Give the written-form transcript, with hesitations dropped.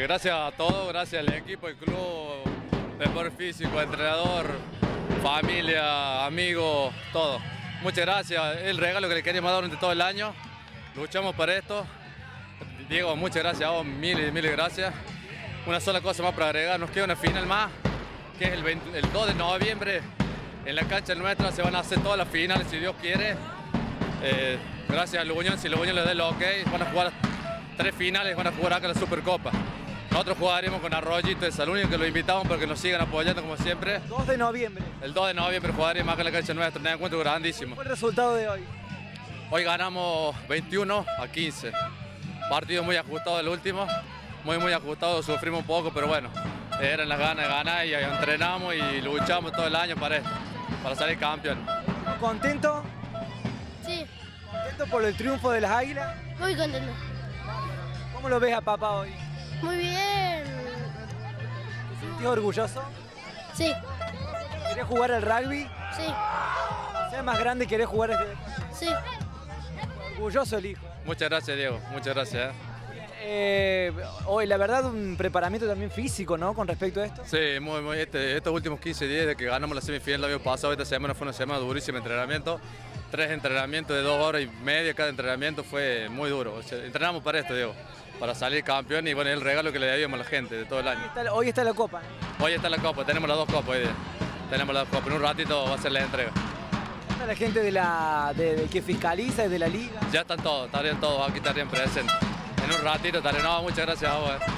Gracias a todos, gracias al equipo, el club, preparador físico, entrenador, familia, amigos, todo. Muchas gracias, el regalo que le queríamos dar durante todo el año. Luchamos por esto. Diego, muchas gracias a vos, miles y miles gracias. Una sola cosa más para agregar, nos queda una final más, que es el 2 de noviembre. En la cancha nuestra se van a hacer todas las finales, si Dios quiere. Gracias a Luñón, si Luñón le da el ok, van a jugar 3 finales, van a jugar acá la Supercopa. Nosotros jugaremos con Arroyito de Salud, que lo invitamos para que nos sigan apoyando como siempre. 2 de noviembre. El 2 de noviembre jugaremos acá en la cancha nuestra, un encuentro grandísimo. ¿Cuál fue el resultado de hoy? Hoy ganamos 21-15. Partido muy ajustado el último, muy ajustado, sufrimos un poco, pero bueno, eran las ganas de ganar y entrenamos y luchamos todo el año para esto, para salir campeón. ¿Contento? Sí, ¿Contento por el triunfo de las Águilas? muy contento. ¿Cómo lo ves a papá hoy? Muy bien. ¿Te sentís orgulloso? Sí, ¿Querés jugar al rugby? sí, ¿Seas más grande y querés jugar este deporte? sí. Orgulloso el hijo. Muchas gracias, Diego, muchas gracias. Hoy, la verdad, un preparamiento también físico, ¿no? Con respecto a esto. Sí, estos últimos 15 días de que ganamos la semifinal el año pasado, esta semana fue una semana durísima de entrenamiento. 3 entrenamientos de 2 horas y media cada entrenamiento, fue muy duro. O sea, entrenamos para esto, Diego, para salir campeón y bueno, el regalo que le debíamos a la gente de todo el año. Hoy está la copa. Hoy está la copa, tenemos las 2 copas hoy día. Tenemos las 2 copas, en un ratito va a ser la entrega. ¿Está la gente de que fiscaliza y de la liga? Ya están todos, estarían todos, aquí estarían presentes. En un ratito estarían, no, muchas gracias a vos.